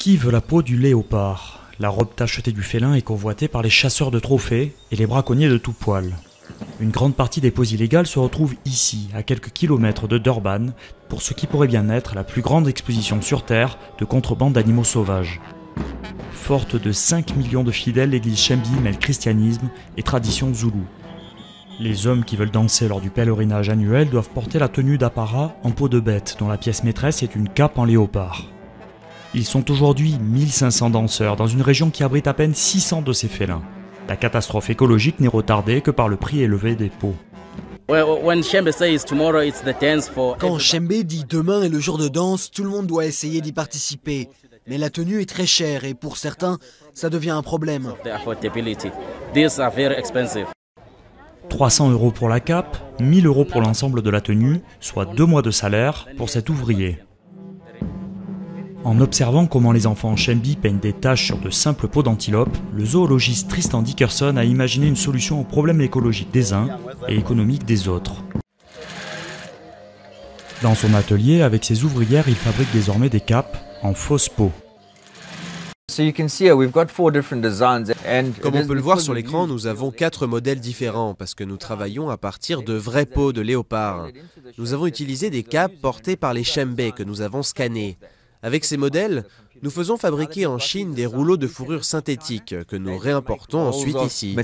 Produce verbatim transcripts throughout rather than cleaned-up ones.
Qui veut la peau du léopard? La robe tachetée du félin est convoitée par les chasseurs de trophées et les braconniers de tout poil. Une grande partie des peaux illégales se retrouve ici, à quelques kilomètres de Durban, pour ce qui pourrait bien être la plus grande exposition sur Terre de contrebande d'animaux sauvages. Forte de cinq millions de fidèles, l'église Chembi mêle christianisme et tradition zoulou. Les hommes qui veulent danser lors du pèlerinage annuel doivent porter la tenue d'apparat en peau de bête, dont la pièce maîtresse est une cape en léopard. Ils sont aujourd'hui mille cinq cents danseurs dans une région qui abrite à peine six cents de ces félins. La catastrophe écologique n'est retardée que par le prix élevé des peaux. Quand Chembe dit demain est le jour de danse, tout le monde doit essayer d'y participer. Mais la tenue est très chère et pour certains, ça devient un problème. trois cents euros pour la cape, mille euros pour l'ensemble de la tenue, soit deux mois de salaire pour cet ouvrier. En observant comment les enfants Chembi peignent des taches sur de simples peaux d'antilope, le zoologiste Tristan Dickerson a imaginé une solution aux problèmes écologiques des uns et économiques des autres. Dans son atelier, avec ses ouvrières, il fabrique désormais des capes en fausse peau. Comme on peut le voir sur l'écran, nous avons quatre modèles différents parce que nous travaillons à partir de vraies peaux de léopard. Nous avons utilisé des capes portées par les Chembe que nous avons scannés. Avec ces modèles, nous faisons fabriquer en Chine des rouleaux de fourrure synthétique que nous réimportons ensuite ici.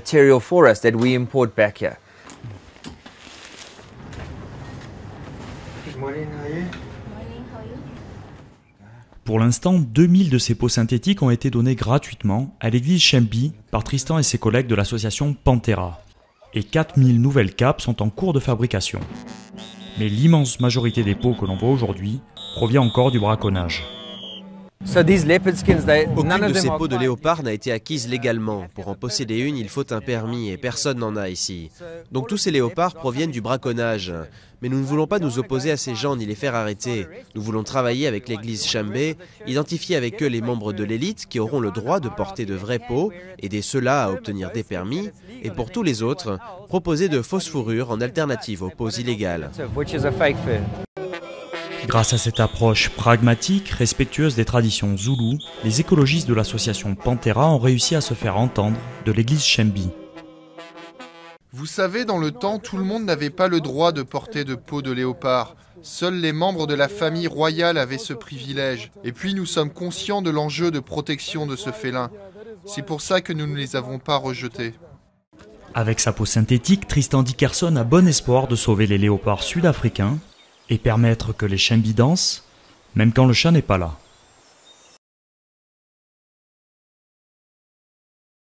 Pour l'instant, deux mille de ces peaux synthétiques ont été données gratuitement à l'église Chembi par Tristan et ses collègues de l'association Pantera. Et quatre mille nouvelles capes sont en cours de fabrication. Mais l'immense majorité des peaux que l'on voit aujourd'hui provient encore du braconnage. Aucune de ces peaux de léopard n'a été acquise légalement. Pour en posséder une, il faut un permis et personne n'en a ici. Donc tous ces léopards proviennent du braconnage. Mais nous ne voulons pas nous opposer à ces gens ni les faire arrêter. Nous voulons travailler avec l'église Chembe, identifier avec eux les membres de l'élite qui auront le droit de porter de vraies peaux, aider ceux-là à obtenir des permis, et pour tous les autres, proposer de fausses fourrures en alternative aux peaux illégales. Grâce à cette approche pragmatique, respectueuse des traditions zoulou, les écologistes de l'association Pantera ont réussi à se faire entendre de l'église Chembi. Vous savez, dans le temps, tout le monde n'avait pas le droit de porter de peau de léopard. Seuls les membres de la famille royale avaient ce privilège. Et puis nous sommes conscients de l'enjeu de protection de ce félin. C'est pour ça que nous ne les avons pas rejetés. Avec sa peau synthétique, Tristan Dickerson a bon espoir de sauver les léopards sud-africains et permettre que les Chembi dansent, même quand le chat n'est pas là.